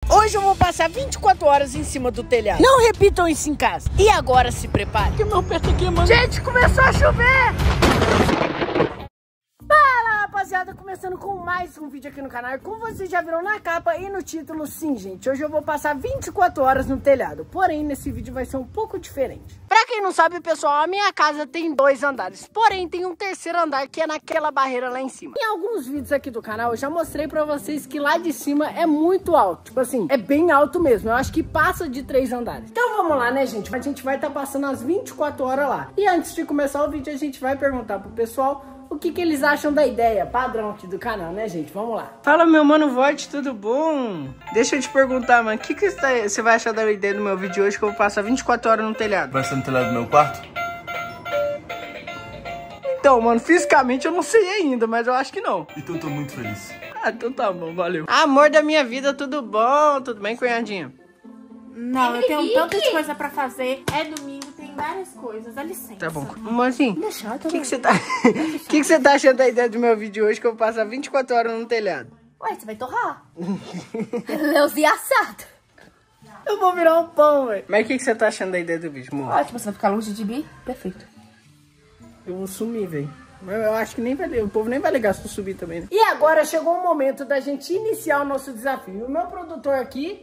Hoje eu vou passar 24 horas em cima do telhado. Não repitam isso em casa. E agora se prepare. Que meu pé tá queimando. Gente, começou a chover! Rapaziada, começando com mais um vídeo aqui no canal. Como vocês já viram na capa e no título, sim, gente, hoje eu vou passar 24 horas no telhado. Porém, nesse vídeo vai ser um pouco diferente. Pra quem não sabe, pessoal, a minha casa tem 2 andares. Porém, tem um terceiro andar que é naquela barreira lá em cima. Em alguns vídeos aqui do canal, eu já mostrei pra vocês que lá de cima é muito alto. Tipo assim, é bem alto mesmo. Eu acho que passa de 3 andares. Então vamos lá, né, gente? A gente vai estar passando as 24 horas lá. E antes de começar o vídeo, a gente vai perguntar pro pessoal o que eles acham da ideia, padrão aqui do canal, né, gente? Vamos lá. Fala, meu mano Void, tudo bom? Deixa eu te perguntar, mano, o que você vai achar da ideia do meu vídeo hoje, que eu vou passar 24 horas no telhado? Vai ser no telhado do meu quarto? Então, mano, fisicamente eu não sei ainda, mas eu acho que não. Então eu tô muito feliz. Ah, então tá bom, valeu. Amor da minha vida, tudo bom? Tudo bem, cunhadinha? Não, eu tenho tantas coisas pra fazer. É domingo, tem várias coisas. Dá licença. Tá bom. Mozinho, o que você tá... que você tá achando da ideia do meu vídeo hoje, que eu vou passar 24 horas no telhado? Ué, você vai torrar. Leuzinho assado. Eu vou virar um pão, velho. Mas o que você tá achando da ideia do vídeo, amor? Ótimo, você vai ficar longe de mim? Perfeito. Eu vou sumir, velho. Eu acho que nem vai, o povo nem vai ligar se eu subir também, né? E agora chegou o momento da gente iniciar o nosso desafio. O meu produtor aqui...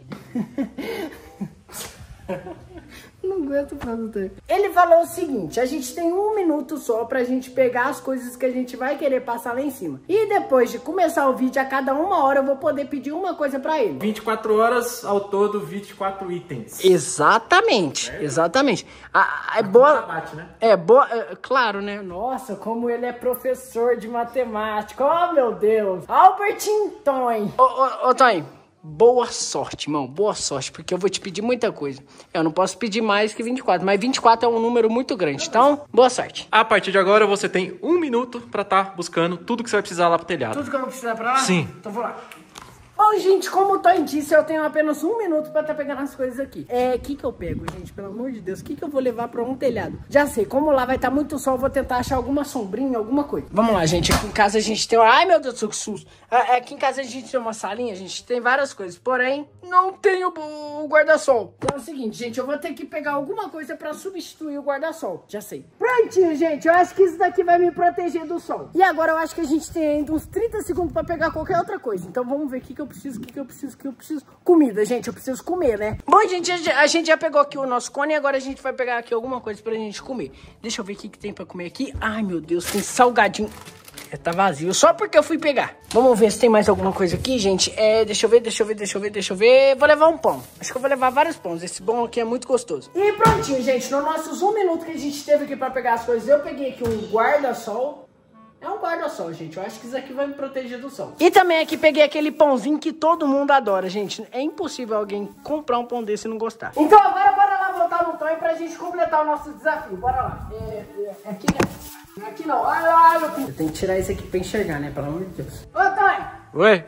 Não aguento o produtor. Ele falou o seguinte: a gente tem 1 minuto só pra gente pegar as coisas que a gente vai querer passar lá em cima. E depois de começar o vídeo, a cada 1 hora eu vou poder pedir uma coisa pra ele. 24 horas, ao todo 24 itens. Exatamente, exatamente. É boa. Bate, né? É boa, claro, né? Nossa, como ele é professor de matemática. Oh, meu Deus. Albert Einstein. Ô, Tonho. Boa sorte, irmão, boa sorte, porque eu vou te pedir muita coisa. Eu não posso pedir mais que 24, mas 24 é um número muito grande, então, boa sorte. A partir de agora, você tem 1 minuto pra estar buscando tudo que você vai precisar lá pro telhado. Tudo que eu vou precisar pra lá? Sim. Então vou lá. Bom, gente, como o Tonho disse, eu tenho apenas 1 minuto pra estar pegando as coisas aqui. O que eu pego, gente? Pelo amor de Deus, o que eu vou levar pra um telhado? Já sei, como lá vai estar muito sol, eu vou tentar achar alguma sombrinha, alguma coisa. Vamos lá, gente, aqui em casa a gente tem... Ai, meu Deus, que susto. Aqui em casa a gente tem uma salinha, a gente tem várias coisas, porém, não tem o guarda-sol. Então é o seguinte, gente, eu vou ter que pegar alguma coisa pra substituir o guarda-sol. Já sei. Prontinho, gente, eu acho que isso daqui vai me proteger do sol. E agora eu acho que a gente tem ainda uns 30 segundos pra pegar qualquer outra coisa. Então vamos ver o que eu preciso, o que eu preciso. Comida, gente, eu preciso comer, né? Bom, gente, a gente já pegou aqui o nosso cone e agora a gente vai pegar aqui alguma coisa pra gente comer. Deixa eu ver o que tem pra comer aqui. Ai, meu Deus, tem salgadinho. Tá vazio, só porque eu fui pegar. Vamos ver se tem mais alguma coisa aqui, gente. Deixa eu ver. Vou levar um pão. Acho que eu vou levar vários pães. Esse pão aqui é muito gostoso. E prontinho, gente. Nos nossos 1 minuto que a gente teve aqui pra pegar as coisas, eu peguei aqui um guarda-sol. É um guarda-sol, gente. Eu acho que isso aqui vai me proteger do sol. E também aqui peguei aquele pãozinho que todo mundo adora, gente. É impossível alguém comprar um pão desse e não gostar. Então agora bora lá voltar no Tonho pra gente completar o nosso desafio. Bora lá. Aqui, né? Aqui não. Eu tenho que tirar isso aqui pra enxergar, né? Pelo amor de Deus. Ô, Tonho! Oi?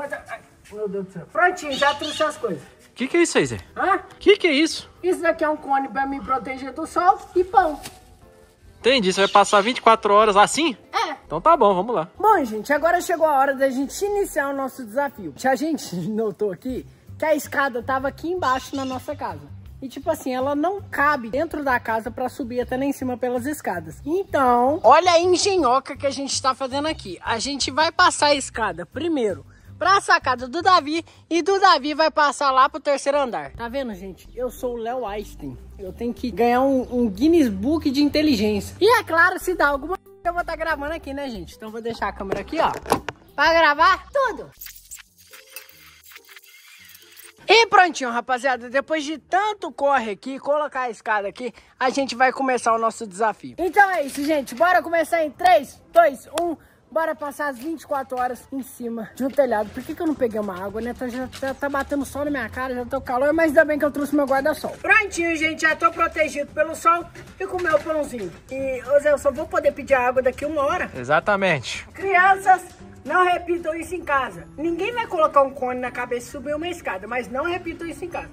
Meu Deus do céu. Prontinho, já trouxe as coisas. O que é isso aí, Zé? Hã? Que é isso? Isso daqui é um cone pra me proteger do sol e pão. Entendi, você vai passar 24 horas assim? Então tá bom, vamos lá. Bom, gente, agora chegou a hora da gente iniciar o nosso desafio. A gente notou aqui que a escada tava aqui embaixo na nossa casa. E tipo assim, ela não cabe dentro da casa pra subir até lá em cima pelas escadas. Então, olha a engenhoca que a gente tá fazendo aqui. A gente vai passar a escada primeiro pra sacada do Davi e do Davi vai passar lá pro terceiro andar. Tá vendo, gente? Eu sou o Léo Einstein. Eu tenho que ganhar um Guinness Book de inteligência. E é claro, se dá alguma coisa, eu vou estar gravando aqui, né, gente? Então vou deixar a câmera aqui, ó, pra gravar tudo. E prontinho, rapaziada, depois de tanto corre aqui, colocar a escada aqui, a gente vai começar o nosso desafio. Então é isso, gente, bora começar em 3, 2, 1... Bora passar as 24 horas em cima de um telhado. Por que eu não peguei uma água, né? Já tá batendo sol na minha cara, já tô calor, mas ainda bem que eu trouxe meu guarda-sol. Prontinho, gente, já tô protegido pelo sol e com o meu pãozinho. E, ô Zé, eu só vou poder pedir água daqui 1 hora. Exatamente. Crianças, não repitam isso em casa. Ninguém vai colocar um cone na cabeça e subir uma escada, mas não repitam isso em casa.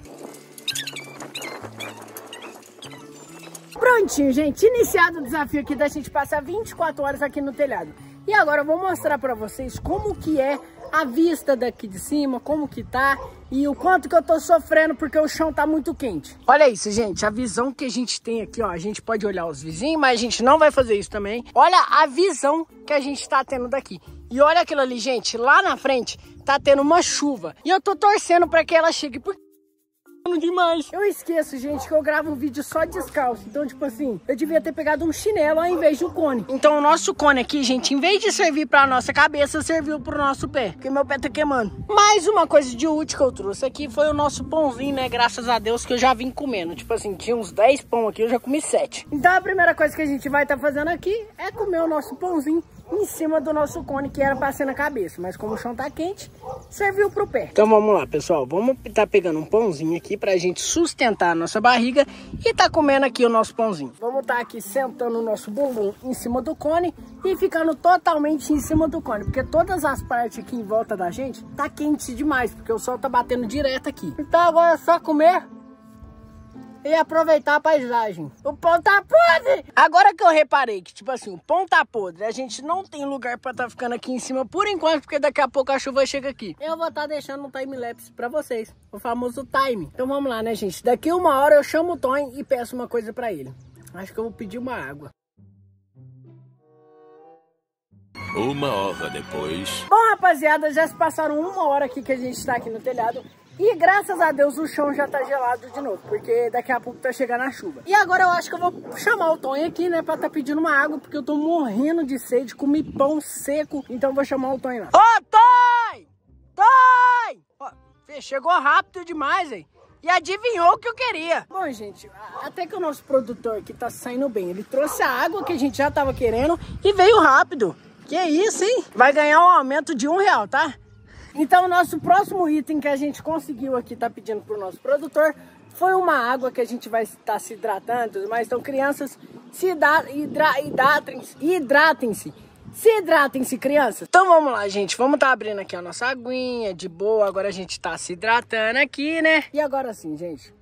Prontinho, gente, iniciado o desafio aqui da gente passar 24 horas aqui no telhado. E agora eu vou mostrar pra vocês como que é a vista daqui de cima, como que tá e o quanto que eu tô sofrendo porque o chão tá muito quente. Olha isso, gente, a visão que a gente tem aqui, ó, a gente pode olhar os vizinhos, mas a gente não vai fazer isso também. Olha a visão que a gente tá tendo daqui. E olha aquilo ali, gente, lá na frente tá tendo uma chuva e eu tô torcendo pra que ela chegue, porque demais. Eu esqueço, gente, que eu gravo um vídeo só descalço. Então, tipo assim, eu devia ter pegado um chinelo ao invés de um cone. Então, o nosso cone aqui, gente, em vez de servir pra nossa cabeça, serviu pro nosso pé. Porque meu pé tá queimando. Mais uma coisa de útil que eu trouxe aqui foi o nosso pãozinho, né? Graças a Deus que eu já vim comendo. Tipo assim, tinha uns 10 pão aqui, eu já comi 7. Então, a primeira coisa que a gente vai estar fazendo aqui é comer o nosso pãozinho em cima do nosso cone, que era pra ser na cabeça. Mas como o chão tá quente, serviu pro pé. Então vamos lá, pessoal. Vamos tá pegando um pãozinho aqui pra gente sustentar a nossa barriga e tá comendo aqui o nosso pãozinho. Vamos tá aqui sentando o nosso bumbum em cima do cone e ficando totalmente em cima do cone. Porque todas as partes aqui em volta da gente tá quente demais, porque o sol tá batendo direto aqui. Então agora é só comer e aproveitar a paisagem. O pão tá podre! Agora que eu reparei que, tipo assim, o pão tá podre, a gente não tem lugar pra tá ficando aqui em cima por enquanto, porque daqui a pouco a chuva chega aqui. Eu vou tá deixando um time-lapse pra vocês, o famoso time. Então vamos lá, né, gente? Daqui 1 hora eu chamo o Tonho e peço uma coisa pra ele. Acho que eu vou pedir uma água. 1 hora depois. Bom, rapaziada, já se passaram 1 hora aqui que a gente tá aqui no telhado. E graças a Deus o chão já tá gelado de novo, porque daqui a pouco tá chegando a chuva. E agora eu acho que eu vou chamar o Tonho aqui, né, pra tá pedindo uma água, porque eu tô morrendo de sede, comi pão seco. Então eu vou chamar o Tonho lá. Ô, Tonho! Tonho! Ó, chegou rápido demais, hein? E adivinhou o que eu queria. Bom, gente, até que o nosso produtor aqui tá saindo bem. Ele trouxe a água que a gente já tava querendo e veio rápido. Que isso, hein? Vai ganhar um aumento de R$1, tá? Então, o nosso próximo item que a gente conseguiu aqui, tá pedindo pro nosso produtor, foi uma água que a gente vai estar se hidratando, mas então, crianças, hidratem-se, crianças. Então, vamos lá, gente, vamos tá abrindo aqui a nossa aguinha, de boa, agora a gente tá se hidratando aqui, né? E agora sim, gente.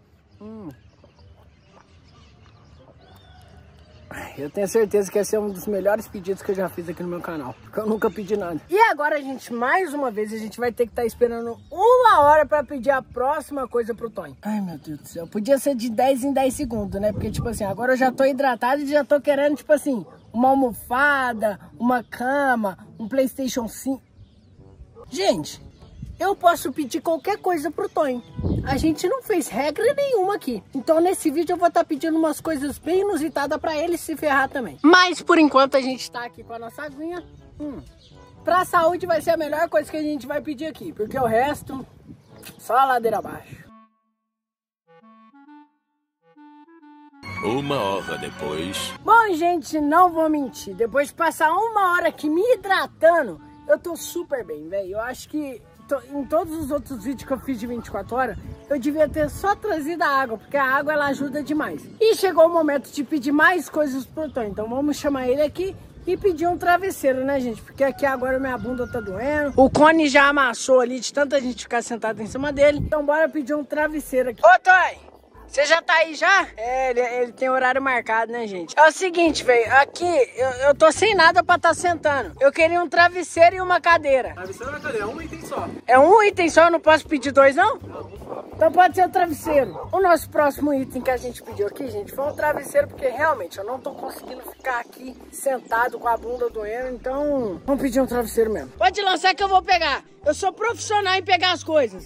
Eu tenho certeza que esse é um dos melhores pedidos que eu já fiz aqui no meu canal, porque eu nunca pedi nada. E agora, gente, mais uma vez, a gente vai ter que estar esperando 1 hora pra pedir a próxima coisa pro Tonho. Ai, meu Deus do céu. Podia ser de 10 em 10 segundos, né? Porque, tipo assim, agora eu já tô hidratado e já tô querendo, tipo assim, uma almofada, uma cama, um PlayStation 5. Gente, eu posso pedir qualquer coisa pro Tonho. A gente não fez regra nenhuma aqui. Então nesse vídeo eu vou estar pedindo umas coisas bem inusitadas pra ele se ferrar também. Mas por enquanto a gente tá aqui com a nossa aguinha. Pra saúde vai ser a melhor coisa que a gente vai pedir aqui. Porque o resto, só a ladeira abaixo. 1 hora depois. Bom, gente, não vou mentir. Depois de passar 1 hora aqui me hidratando, eu tô super bem, velho. Eu acho que em todos os outros vídeos que eu fiz de 24 horas, eu devia ter só trazido a água, porque a água ela ajuda demais. E chegou o momento de pedir mais coisas pro Tonho, então vamos chamar ele aqui e pedir um travesseiro, né, gente? Porque aqui agora minha bunda tá doendo, o cone já amassou ali de tanta gente ficar sentada em cima dele, então bora pedir um travesseiro aqui. Ô, Tonho! Você já tá aí já? É, ele tem horário marcado, né, gente? É o seguinte, velho, aqui eu tô sem nada pra tá sentando. Eu queria um travesseiro e uma cadeira. Travesseiro e uma cadeira, é um item só. É um item só? Eu não posso pedir 2, não? Não. Então pode ser o travesseiro. O nosso próximo item que a gente pediu aqui, gente, foi um travesseiro, porque realmente eu não tô conseguindo ficar aqui sentado com a bunda doendo, então vamos pedir um travesseiro mesmo. Pode lançar que eu vou pegar. Eu sou profissional em pegar as coisas.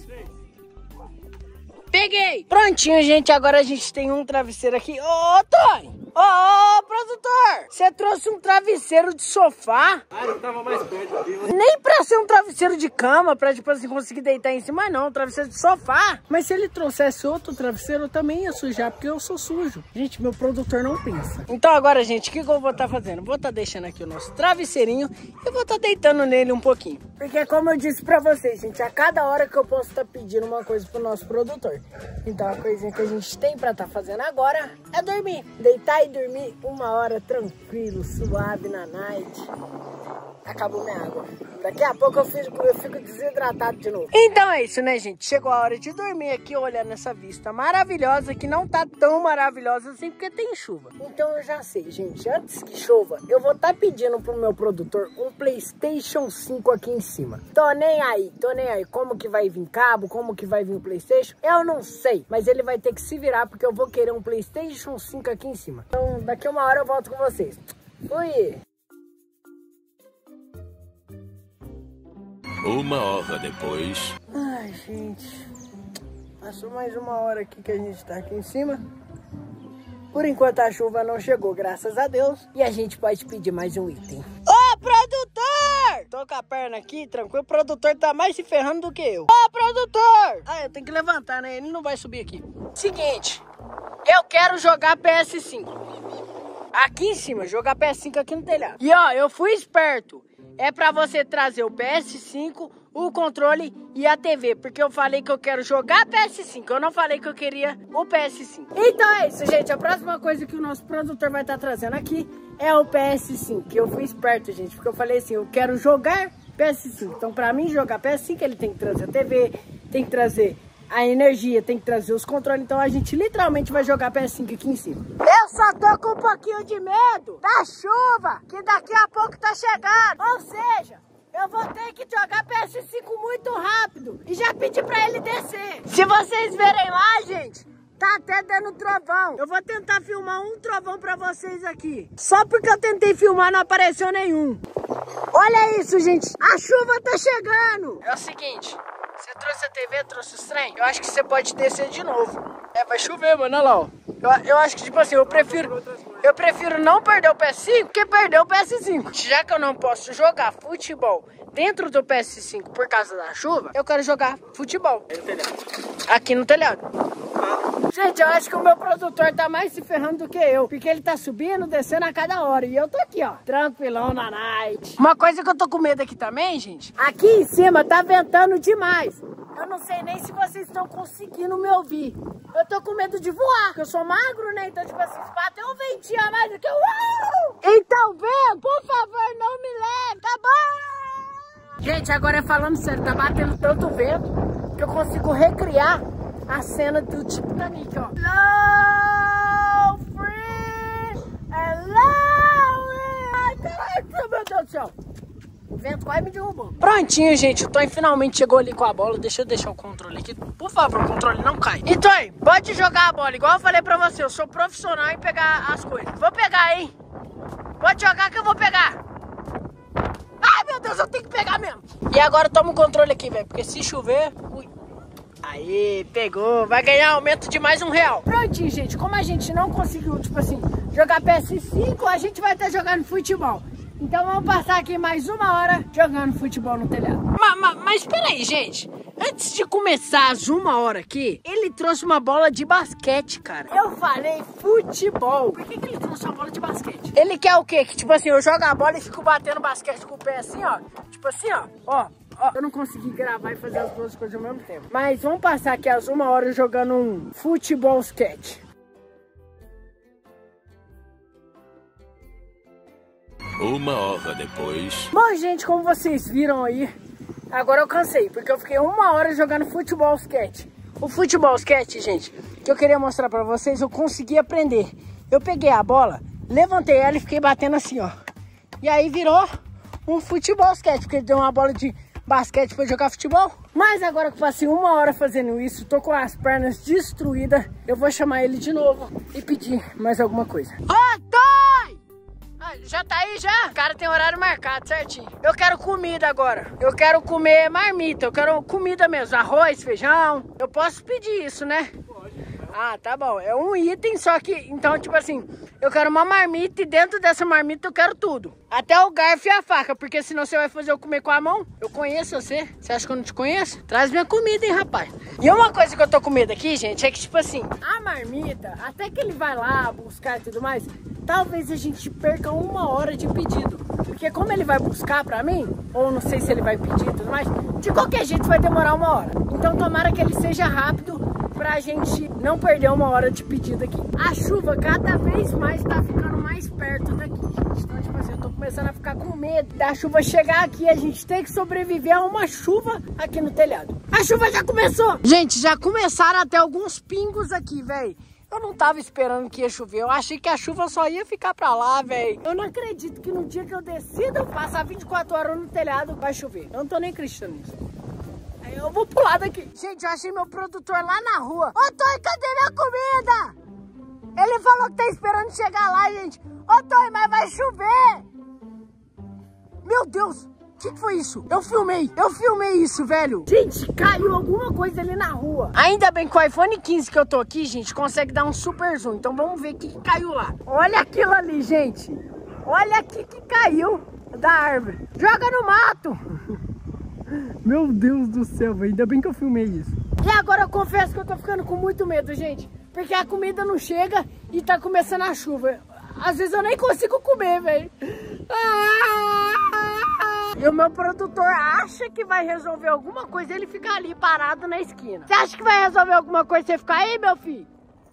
Peguei! Prontinho, gente. Agora a gente tem um travesseiro aqui. Ô, Tonho! Ô, produtor! Você trouxe um travesseiro de sofá? Ah, eu tava mais perto aqui. Nem pra ser um travesseiro de cama, pra tipo assim, conseguir deitar em cima, não. Um travesseiro de sofá. Mas se ele trouxesse outro travesseiro, eu também ia sujar, porque eu sou sujo. Gente, meu produtor não pensa. Então agora, gente, o que eu vou estar fazendo? Vou estar deixando aqui o nosso travesseirinho e vou estar deitando nele um pouquinho. Porque como eu disse pra vocês, gente, a cada hora que eu posso estar pedindo uma coisa pro nosso produtor. Então a coisinha que a gente tem pra estar fazendo agora é dormir. Deitar e dormir 1 hora tranquilo, suave na night. Acabou minha água. Daqui a pouco eu fico desidratado de novo. Então é isso, né, gente? Chegou a hora de dormir aqui olhando essa vista maravilhosa, que não tá tão maravilhosa assim porque tem chuva. Então eu já sei, gente. Antes que chova, eu vou estar pedindo pro meu produtor um PlayStation 5 aqui em cima. Tô nem aí. Como que vai vir cabo, como que vai vir o PlayStation, eu não sei. Mas ele vai ter que se virar porque eu vou querer um PlayStation 5 aqui em cima. Então daqui a uma hora eu volto com vocês. Fui! 1 hora depois. Ai, gente. Passou mais 1 hora aqui que a gente tá aqui em cima. Por enquanto a chuva não chegou, graças a Deus. E a gente pode pedir mais um item. Ô, produtor! Tô com a perna aqui, tranquilo. O produtor tá mais se ferrando do que eu. Ô, produtor! Ah, eu tenho que levantar, né? Ele não vai subir aqui. Seguinte. Eu quero jogar PS5. Aqui em cima, jogar PS5 aqui no telhado. E ó, eu fui esperto. É pra você trazer o PS5, o controle e a TV. Porque eu falei que eu quero jogar PS5. Eu não falei que eu queria o PS5. Então é isso, gente. A próxima coisa que o nosso produtor vai estar trazendo aqui é o PS5. Que eu fui esperto, gente. Porque eu falei assim, eu quero jogar PS5. Então pra mim jogar PS5, ele tem que trazer a TV, tem que trazer a energia, tem que trazer os controles. Então a gente literalmente vai jogar PS5 aqui em cima. Eu só tô com um pouquinho de medo da chuva, que daqui a pouco tá chegando. Ou seja, eu vou ter que jogar PS5 muito rápido e já pedir pra ele descer. Se vocês verem lá, gente, tá até dando trovão. Eu vou tentar filmar um trovão pra vocês aqui. Só porque eu tentei filmar não apareceu nenhum. Olha isso, gente. A chuva tá chegando. É o seguinte, você trouxe a TV, trouxe os trem? Eu acho que você pode descer de novo. É, vai chover, mano, olha lá, ó. Eu acho que, tipo assim, eu prefiro não perder o PS5 que perder o PS5. Já que eu não posso jogar futebol dentro do PS5 por causa da chuva, eu quero jogar futebol aqui no telhado. Gente, eu acho que o meu produtor tá mais se ferrando do que eu, porque ele tá subindo, descendo a cada hora. E eu tô aqui, ó, tranquilão na night. Uma coisa que eu tô com medo aqui também, gente, aqui em cima tá ventando demais. Eu não sei nem se vocês estão conseguindo me ouvir. Eu tô com medo de voar, porque eu sou magro, né? Então, tipo assim, se bater um ventinho a mais aqui, então, vento, por favor, não me leve, tá bom? Gente, agora falando sério, tá batendo tanto vento que eu consigo recriar a cena do Titanic, ó. Hello, friend! Hello! Ai, caraca, meu Deus do céu! O vento quase me derrubou. Prontinho, gente. O Toy finalmente chegou ali com a bola. Deixa eu deixar o controle aqui. Por favor, o controle não cai. E Toy, pode jogar a bola. Igual eu falei pra você, eu sou profissional em pegar as coisas. Vou pegar, hein? Pode jogar que eu vou pegar. Ai, meu Deus, eu tenho que pegar mesmo. E agora toma o controle aqui, velho. Porque se chover... Ui. Aí, pegou. Vai ganhar aumento de mais R$1. Prontinho, gente. Como a gente não conseguiu, tipo assim, jogar PS5, a gente vai estar jogando futebol. Então vamos passar aqui mais 1 hora jogando futebol no telhado. Mas peraí, gente. Antes de começar as 1 hora aqui, ele trouxe uma bola de basquete, cara. Eu falei futebol. Por que ele trouxe uma bola de basquete? Ele quer o quê? Que tipo assim, eu jogo a bola e fico batendo basquete com o pé assim, ó. Tipo assim, ó. Ó. Eu não consegui gravar e fazer as duas coisas ao mesmo tempo. Mas vamos passar aqui as 1 hora jogando um futebol sketch. 1 hora depois. Bom, gente, como vocês viram aí, agora eu cansei, porque eu fiquei 1 hora jogando futebol sketch. O futebol sketch, gente, que eu queria mostrar pra vocês, eu consegui aprender. Eu peguei a bola, levantei ela e fiquei batendo assim, ó. E aí virou um futebol sketch, porque deu uma bola de basquete pra jogar futebol. Mas agora que eu passei 1 hora fazendo isso, tô com as pernas destruídas, eu vou chamar ele de novo e pedir mais alguma coisa. Ô, Toy! Já tá aí já? O cara tem horário marcado certinho. Eu quero comida agora. Eu quero comer marmita. Eu quero comida mesmo. Arroz, feijão. Eu posso pedir isso, né? Pode. Ah, tá bom. É um item, só que... Então, tipo assim, eu quero uma marmita e dentro dessa marmita eu quero tudo. Até o garfo e a faca, porque senão você vai fazer eu comer com a mão. Eu conheço você. Você acha que eu não te conheço? Traz minha comida, hein, rapaz. E uma coisa que eu tô com medo aqui, gente, é que, tipo assim, a marmita, até que ele vai lá buscar e tudo mais... Talvez a gente perca 1 hora de pedido. Porque como ele vai buscar pra mim, ou não sei se ele vai pedir e tudo mais, de qualquer jeito vai demorar 1 hora. Então tomara que ele seja rápido pra gente não perder uma hora de pedido aqui. A chuva cada vez mais tá ficando mais perto daqui, gente. Então, tipo assim, eu tô começando a ficar com medo da chuva chegar aqui e a gente ter que sobreviver a uma chuva aqui no telhado. A chuva já começou! Gente, já começaram até alguns pingos aqui, velho. Eu não tava esperando que ia chover, eu achei que a chuva só ia ficar pra lá, velho. Eu não acredito que no dia que eu decido passar 24 horas no telhado vai chover. Eu não tô nem acreditando nisso. Aí eu vou pular daqui. Gente, eu achei meu produtor lá na rua. Ô, Toy, cadê minha comida? Ele falou que tá esperando chegar lá, gente. Ô, Toy, mas vai chover. Meu Deus. O que foi isso? Eu filmei isso, velho. Gente, caiu alguma coisa ali na rua. Ainda bem que o iPhone 15 que eu tô aqui, gente, consegue dar um super zoom. Então vamos ver o que caiu lá. Olha aquilo ali, gente. Olha aqui que caiu da árvore. Joga no mato. Meu Deus do céu, ainda bem que eu filmei isso. E agora eu confesso que eu tô ficando com muito medo, gente. Porque a comida não chega e tá começando a chuva. Às vezes eu nem consigo comer, velho. E o meu produtor acha que vai resolver alguma coisa, ele fica ali parado na esquina. Você acha que vai resolver alguma coisa, você ficar aí, meu filho?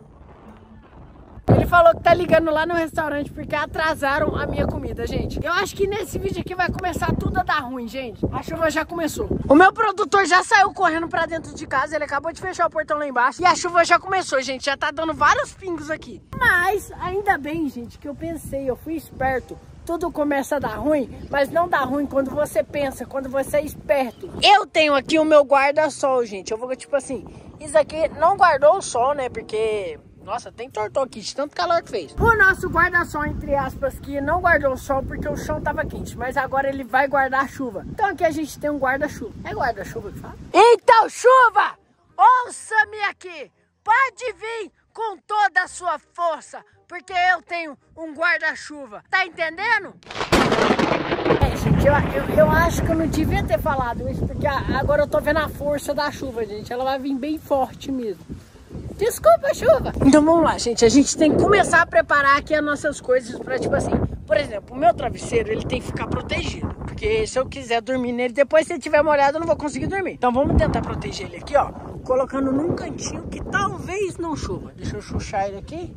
Ele falou que tá ligando lá no restaurante porque atrasaram a minha comida, gente. Eu acho que nesse vídeo aqui vai começar tudo a dar ruim, gente. A chuva já começou. O meu produtor já saiu correndo pra dentro de casa, ele acabou de fechar o portão lá embaixo. E a chuva já começou, gente, já tá dando vários pingos aqui. Mas, ainda bem, gente, que eu pensei, eu fui esperto. Tudo começa a dar ruim, mas não dá ruim quando você pensa, quando você é esperto. Eu tenho aqui o meu guarda-sol, gente. Eu vou, tipo assim, isso aqui não guardou o sol, né? Porque, nossa, até entortou aqui de tanto calor que fez. O nosso guarda-sol, entre aspas, que não guardou o sol porque o chão tava quente. Mas agora ele vai guardar a chuva. Então aqui a gente tem um guarda-chuva. É guarda-chuva que fala? Então, chuva, ouça-me aqui. Pode vir com toda a sua força, porque eu tenho um guarda-chuva. Tá entendendo? É, gente, eu acho que eu não devia ter falado isso, porque agora eu tô vendo a força da chuva, gente. Ela vai vir bem forte mesmo. Desculpa, chuva. Então vamos lá, gente. A gente tem que começar a preparar aqui as nossas coisas pra, tipo assim, por exemplo, o meu travesseiro, ele tem que ficar protegido. Porque se eu quiser dormir nele, depois se ele tiver molhado, eu não vou conseguir dormir. Então vamos tentar proteger ele aqui, ó. Colocando num cantinho que talvez não chova. Deixa eu chuchar ele aqui.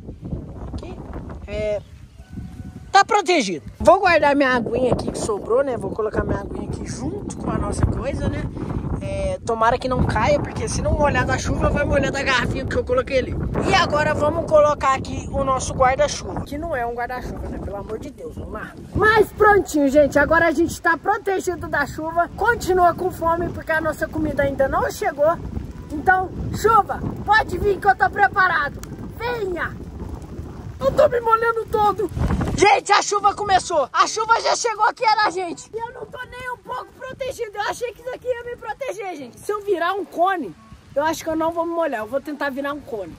Tá protegido. Vou guardar minha aguinha aqui que sobrou, né? Vou colocar minha aguinha aqui junto com a nossa coisa, né? Tomara que não caia, porque se não molhar da chuva, vai molhar da garrafinha que eu coloquei ali. E agora vamos colocar aqui o nosso guarda-chuva. Que não é um guarda-chuva, né? Pelo amor de Deus, vamos lá. Mas prontinho, gente. Agora a gente tá protegido da chuva. Continua com fome, porque a nossa comida ainda não chegou. Então, chuva, pode vir que eu tô preparado. Venha! Eu tô me molhando todo. Gente, a chuva começou. A chuva já chegou aqui na gente. E eu não tô nem um pouco protegido. Eu achei que isso aqui ia me proteger, gente. Se eu virar um cone, eu acho que eu não vou me molhar. Eu vou tentar virar um cone.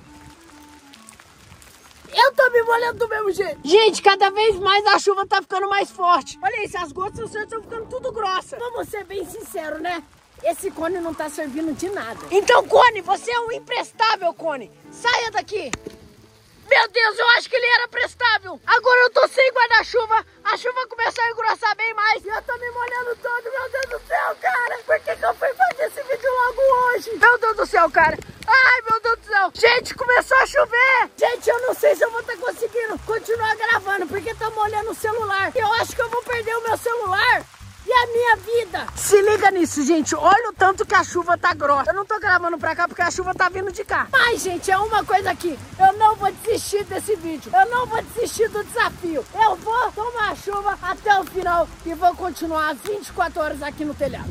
Eu tô me molhando do mesmo jeito. Gente, cada vez mais a chuva tá ficando mais forte. Olha isso, as gotas estão ficando tudo grossas. Vamos ser bem sinceros, né? Esse cone não tá servindo de nada. Então, cone, você é um imprestável, cone. Saia daqui. Meu Deus, eu acho que ele era prestável. Agora eu tô sem guarda-chuva. A chuva começou a engrossar bem mais. E eu tô me molhando todo. Meu Deus do céu, cara. Por que eu fui fazer esse vídeo logo hoje? Meu Deus do céu, cara. Ai, meu Deus do céu. Gente, começou a chover. Gente, eu não sei se eu vou estar conseguindo continuar gravando, porque tá molhando o celular. Eu acho que eu vou perder o meu celular e a minha vida. Se liga nisso, gente. Olha o tanto que a chuva tá grossa. Eu não tô gravando pra cá porque a chuva tá vindo de cá. Mas, gente, é uma coisa aqui. Eu não vou desistir desse vídeo. Eu não vou desistir do desafio. Eu vou tomar a chuva até o final e vou continuar as 24 horas aqui no telhado.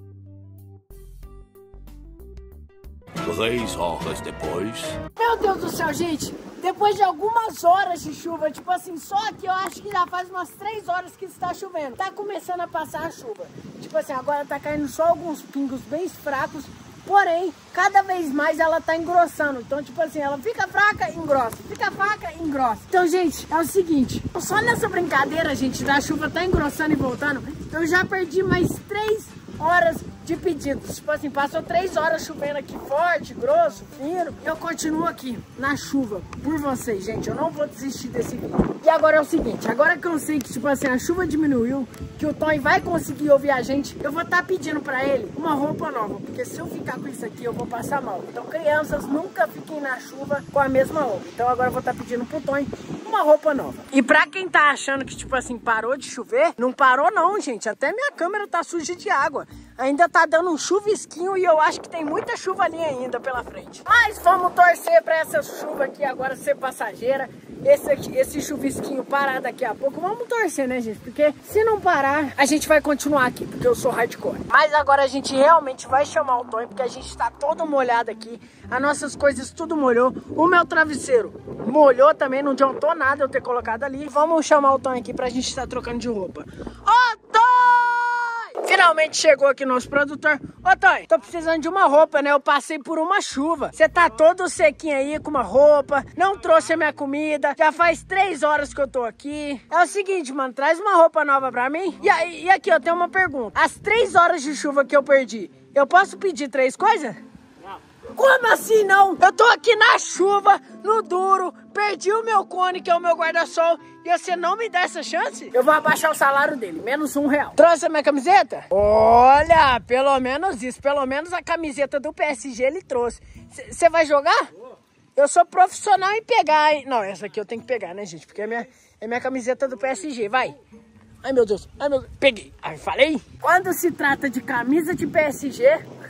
3 horas depois. Meu Deus do céu, gente. Depois de algumas horas de chuva, tipo assim, só que eu acho que já faz umas 3 horas que está chovendo. Tá começando a passar a chuva. Tipo assim, agora tá caindo só alguns pingos bem fracos. Porém, cada vez mais ela tá engrossando. Então, tipo assim, ela fica fraca, engrossa. Fica fraca, engrossa. Então, gente, é o seguinte. Só nessa brincadeira, gente, da chuva tá engrossando e voltando, eu já perdi mais 3 horas de pedidos. Tipo assim, passou 3 horas chovendo aqui forte, grosso, fino. Eu continuo aqui na chuva por vocês, gente. Eu não vou desistir desse vídeo. E agora é o seguinte, agora que eu sei que, tipo assim, a chuva diminuiu, que o Tonho vai conseguir ouvir a gente, eu vou estar pedindo pra ele uma roupa nova. Porque se eu ficar com isso aqui, eu vou passar mal. Então, crianças, nunca fiquem na chuva com a mesma roupa. Então, agora eu vou estar pedindo pro Tonho uma roupa nova. E pra quem tá achando que, tipo assim, parou de chover, não parou não, gente. Até minha câmera tá suja de água. Ainda tá dando um chuvisquinho e eu acho que tem muita chuva ali ainda pela frente. Mas vamos torcer pra essa chuva aqui agora ser passageira. Esse chuvisquinho parar daqui a pouco. Vamos torcer, né, gente? Porque se não parar, a gente vai continuar aqui, porque eu sou hardcore. Mas agora a gente realmente vai chamar o Tonho, porque a gente tá todo molhado aqui. As nossas coisas tudo molhou. O meu travesseiro molhou também, não adiantou nada eu ter colocado ali. Vamos chamar o Tonho aqui pra gente estar trocando de roupa. Ô, Tonho! Finalmente chegou aqui nosso produtor. Ô, Tonho, tô precisando de uma roupa, né? Eu passei por uma chuva. Você tá todo sequinho aí com uma roupa, não trouxe a minha comida. Já faz 3 horas que eu tô aqui. É o seguinte, mano, traz uma roupa nova pra mim. E aqui, eu tenho uma pergunta. As 3 horas de chuva que eu perdi, eu posso pedir 3 coisas? Como assim não? Eu tô aqui na chuva, no duro, perdi o meu cone, que é o meu guarda-sol, e você não me dá essa chance? Eu vou abaixar o salário dele, menos R$1. Trouxe a minha camiseta? Olha, pelo menos isso, pelo menos a camiseta do PSG ele trouxe. Você vai jogar? Eu sou profissional em pegar, hein? Não, essa aqui eu tenho que pegar, né, gente? Porque é minha camiseta do PSG, vai. Ai, meu Deus, peguei. Ai, falei? Quando se trata de camisa de PSG...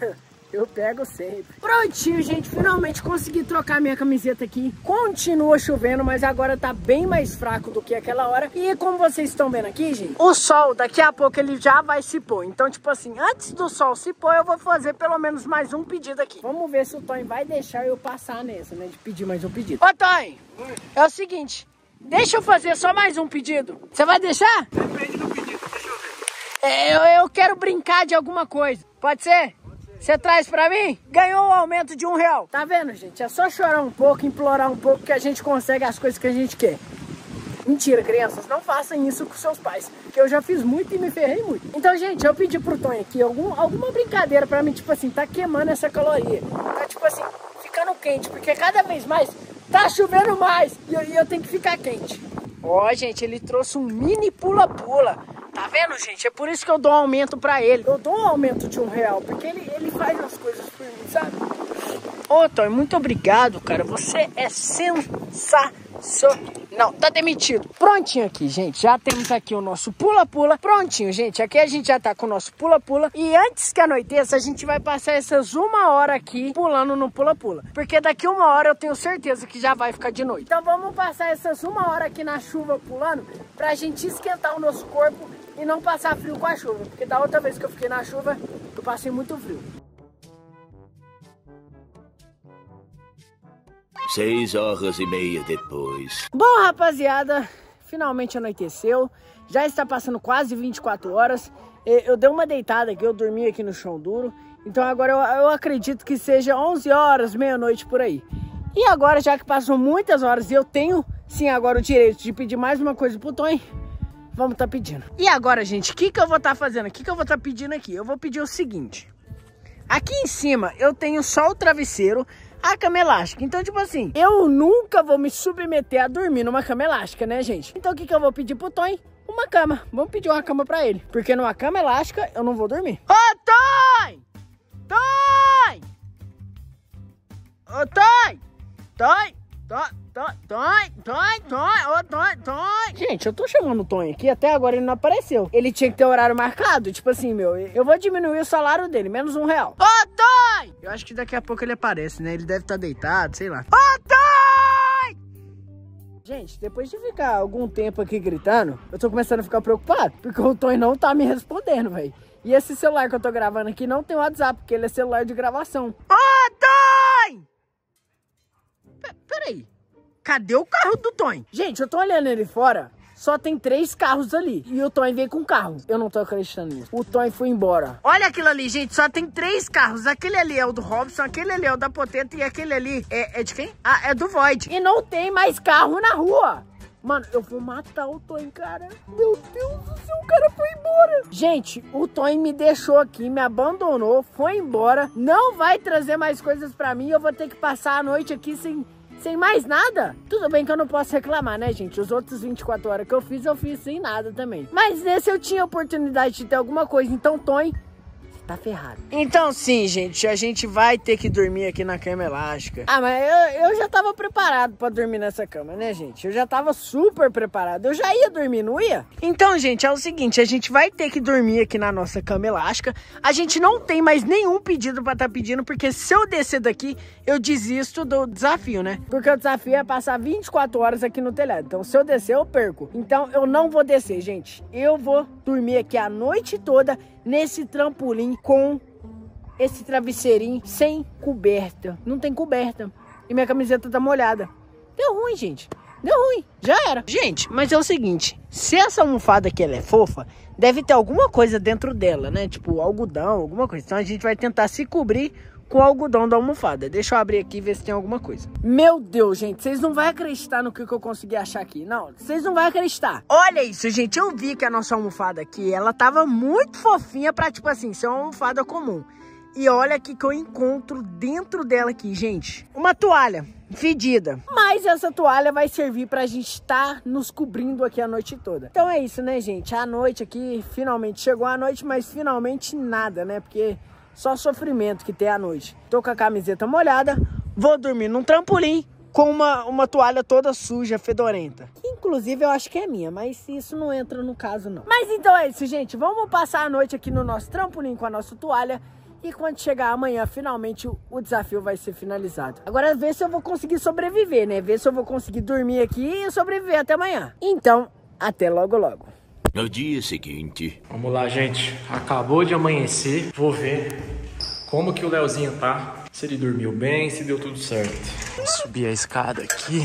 eu pego sempre. Prontinho, gente. Finalmente consegui trocar minha camiseta aqui. Continua chovendo, mas agora tá bem mais fraco do que aquela hora. E como vocês estão vendo aqui, gente, o sol daqui a pouco ele já vai se pôr. Então, tipo assim, antes do sol se pôr, eu vou fazer pelo menos mais um pedido aqui. Vamos ver se o Tonho vai deixar eu passar nessa, né? De pedir mais um pedido. Ô, Tonho, é o seguinte. Deixa eu fazer só mais um pedido. Você vai deixar? Depende do pedido, deixa eu ver. Eu quero brincar de alguma coisa. Pode ser? Você traz pra mim? Ganhou um aumento de R$1. Tá vendo, gente? É só chorar um pouco, implorar um pouco que a gente consegue as coisas que a gente quer. Mentira, crianças, não façam isso com seus pais, que eu já fiz muito e me ferrei muito. Então, gente, eu pedi pro Tonho aqui alguma brincadeira pra mim, tipo assim, tá queimando essa caloria. Tá, tipo assim, ficando quente, porque cada vez mais tá chovendo mais e eu tenho que ficar quente. Ó, gente, ele trouxe um mini pula-pula. Tá vendo, gente? É por isso que eu dou um aumento pra ele. Eu dou um aumento de R$1, porque ele faz as coisas por mim, sabe? Ô, Tonho, muito obrigado, cara. Você é sensacional. Não, tá demitido. Prontinho aqui, gente. Já temos aqui o nosso pula-pula. Prontinho, gente. Aqui a gente já tá com o nosso pula-pula. E antes que anoiteça, a gente vai passar essas 1 hora aqui pulando no pula-pula. Porque daqui 1 hora eu tenho certeza que já vai ficar de noite. Então vamos passar essas 1 hora aqui na chuva pulando pra gente esquentar o nosso corpo e não passar frio com a chuva. Porque da outra vez que eu fiquei na chuva, eu passei muito frio. 6h30 depois. Bom, rapaziada, finalmente anoiteceu. Já está passando quase 24 horas. Eu dei uma deitada aqui, eu dormi aqui no chão duro. Então agora eu acredito que seja 11 horas, meia-noite por aí. E agora, já que passou muitas horas e eu tenho, sim, agora o direito de pedir mais uma coisa pro Tonho, vamos tá pedindo. E agora, gente, o que eu vou estar fazendo? O que eu vou estar pedindo aqui? Eu vou pedir o seguinte. Aqui em cima eu tenho só o travesseiro, a cama elástica. Então, tipo assim, eu nunca vou me submeter a dormir numa cama elástica, né, gente? Então, o que eu vou pedir pro Tonho? Uma cama. Vamos pedir uma cama pra ele. Porque numa cama elástica, eu não vou dormir. Ô, Tonho! Tonho! Ô, Tonho! Tonho! Tonho! Gente, eu tô chamando o Tonho aqui, até agora ele não apareceu. Ele tinha que ter horário marcado, tipo assim, meu, eu vou diminuir o salário dele, menos R$1. Ô, Tonho! Eu acho que daqui a pouco ele aparece, né? Ele deve estar deitado, sei lá. Ô, Tonho! Gente, depois de ficar algum tempo aqui gritando, eu tô começando a ficar preocupado, porque o Tonho não tá me respondendo, velho. E esse celular que eu tô gravando aqui não tem WhatsApp, porque ele é celular de gravação. Ô, Tonho! Peraí, cadê o carro do Tonho? Gente, eu tô olhando ele fora, só tem 3 carros ali. E o Tonho veio com carro. Eu não tô acreditando nisso. O Tonho foi embora. Olha aquilo ali, gente, só tem 3 carros. Aquele ali é o do Robson, aquele ali é o da Poteta e aquele ali é de quem? Ah, é do Void. E não tem mais carro na rua. Mano, eu vou matar o Tonho, cara. Meu Deus do céu, o cara foi embora. Gente, o Tonho me deixou aqui, me abandonou, foi embora. Não vai trazer mais coisas pra mim. Eu vou ter que passar a noite aqui sem mais nada. Tudo bem que eu não posso reclamar, né, gente? Os outros 24 horas que eu fiz sem nada também. Mas nesse eu tinha oportunidade de ter alguma coisa. Então, Tonho, tá ferrado. Então sim, gente, a gente vai ter que dormir aqui na cama elástica. Ah, mas eu já tava preparado pra dormir nessa cama, né, gente? Eu já tava super preparado. Eu já ia dormir, não ia? Então, gente, é o seguinte, a gente vai ter que dormir aqui na nossa cama elástica. A gente não tem mais nenhum pedido pra tá pedindo, porque se eu descer daqui, eu desisto do desafio, né? Porque o desafio é passar 24 horas aqui no telhado. Então, se eu descer, eu perco. Então, eu não vou descer, gente. Eu vou dormir aqui a noite toda nesse trampolim com esse travesseirinho sem coberta. Não tem coberta. E minha camiseta tá molhada. Deu ruim, gente. Deu ruim. Já era. Gente, mas é o seguinte. Se essa almofada aqui ela é fofa, deve ter alguma coisa dentro dela, né? Tipo algodão, alguma coisa. Então a gente vai tentar se cobrir com o algodão da almofada. Deixa eu abrir aqui e ver se tem alguma coisa. Meu Deus, gente, vocês não vão acreditar no que eu consegui achar aqui. Não, vocês não vão acreditar. Olha isso, gente, eu vi que a nossa almofada aqui, ela tava muito fofinha pra, tipo assim, ser uma almofada comum. E olha aqui que eu encontro dentro dela aqui, gente. Uma toalha fedida. Mas essa toalha vai servir pra gente estar nos cobrindo aqui a noite toda. Então é isso, né, gente? A noite aqui, finalmente chegou a noite, mas finalmente nada, né? Porque só sofrimento que tem à noite. Tô com a camiseta molhada, vou dormir num trampolim com uma toalha toda suja, fedorenta. Que, inclusive, eu acho que é minha, mas isso não entra no caso, não. Mas então é isso, gente. Vamos passar a noite aqui no nosso trampolim com a nossa toalha. E quando chegar amanhã, finalmente, o desafio vai ser finalizado. Agora, ver se eu vou conseguir sobreviver, né? Ver se eu vou conseguir dormir aqui e sobreviver até amanhã. Então, até logo, logo. No dia seguinte... Vamos lá, gente. Acabou de amanhecer. Vou ver como que o Leozinho tá. Se ele dormiu bem, se deu tudo certo. Vou subir a escada aqui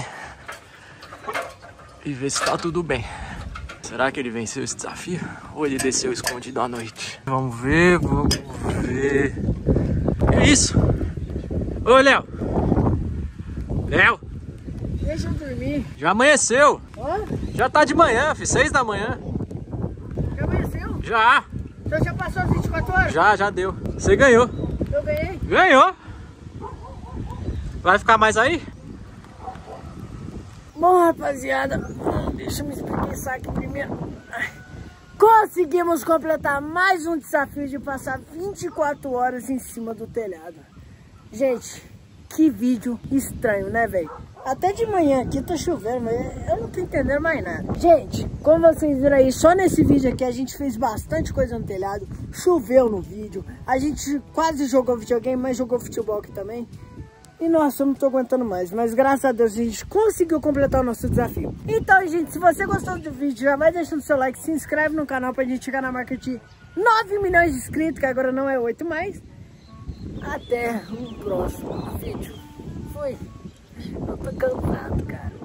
e ver se tá tudo bem. Será que ele venceu esse desafio? Ou ele desceu escondido à noite? Vamos ver, vamos ver. É isso? Ô, Léo! Léo! Deixa eu dormir. Já amanheceu. Ó, Já tá de manhã, filho. 6 da manhã. já amanheceu? Já. Então já passou as 24 horas? Já deu. Você ganhou. Eu ganhei. Ganhou. Vai ficar mais aí? Bom, rapaziada, deixa eu me espreguiçar aqui primeiro. Conseguimos completar mais um desafio de passar 24 horas em cima do telhado. Gente, que vídeo estranho, né, velho? Até de manhã aqui tá chovendo, mas eu não tô entendendo mais nada. Gente, como vocês viram aí, só nesse vídeo aqui a gente fez bastante coisa no telhado. Choveu no vídeo, a gente quase jogou videogame, mas jogou futebol aqui também. E nossa, eu não tô aguentando mais. Mas graças a Deus a gente conseguiu completar o nosso desafio. Então, gente, se você gostou do vídeo, já vai deixando seu like, se inscreve no canal pra gente chegar na marca de 9 milhões de inscritos, que agora não é 8 mais. Até o próximo vídeo. Fui. Eu tô cansado, cara.